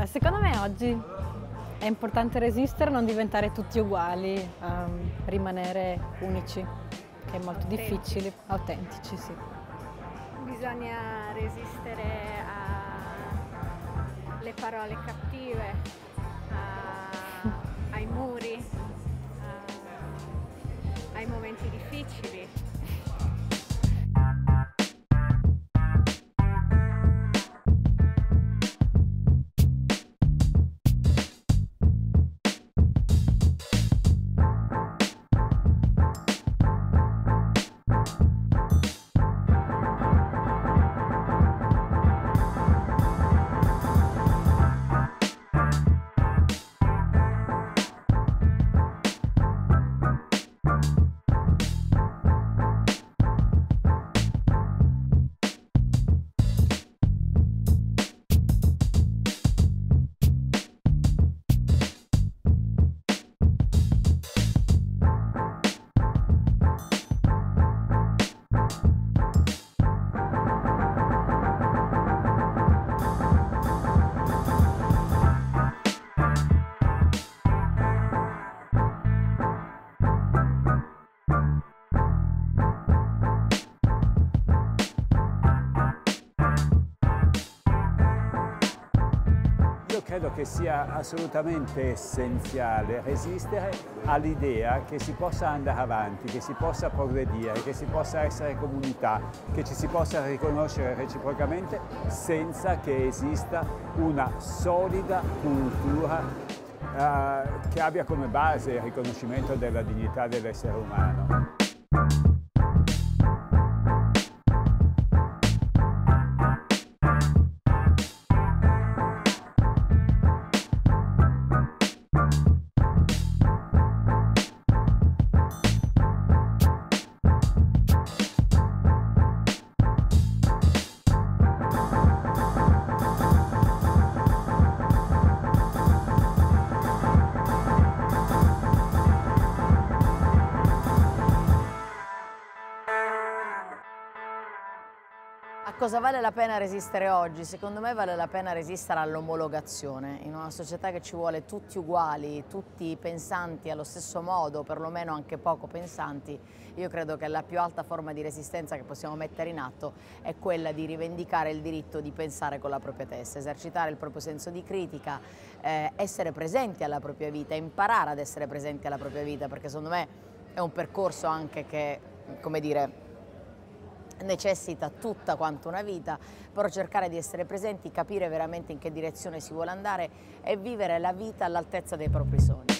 Secondo me oggi è importante resistere, non diventare tutti uguali, rimanere unici, che è molto difficile, autentici, sì. Bisogna resistere alle parole cattive, ai muri, ai momenti difficili. Io credo che sia assolutamente essenziale resistere all'idea che si possa andare avanti, che si possa progredire, che si possa essere comunità, che ci si possa riconoscere reciprocamente senza che esista una solida cultura che abbia come base il riconoscimento della dignità dell'essere umano. A cosa vale la pena resistere oggi? Secondo me vale la pena resistere all'omologazione. In una società che ci vuole tutti uguali, tutti pensanti allo stesso modo, perlomeno anche poco pensanti, io credo che la più alta forma di resistenza che possiamo mettere in atto è quella di rivendicare il diritto di pensare con la propria testa, esercitare il proprio senso di critica, essere presenti alla propria vita, imparare ad essere presenti alla propria vita, perché secondo me è un percorso anche che, come dire, necessita tutta quanto una vita, però cercare di essere presenti, capire veramente in che direzione si vuole andare e vivere la vita all'altezza dei propri sogni.